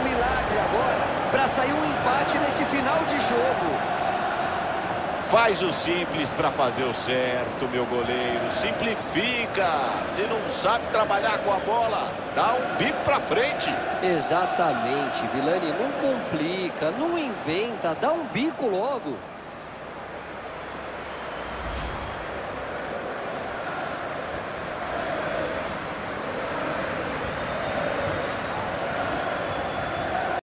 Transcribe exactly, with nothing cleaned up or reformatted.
milagre agora para sair um empate nesse final de jogo. Faz o simples para fazer o certo, meu goleiro. Simplifica. Se não sabe trabalhar com a bola, dá um bico para frente. Exatamente, Vilani. Não complica, não inventa, dá um bico logo.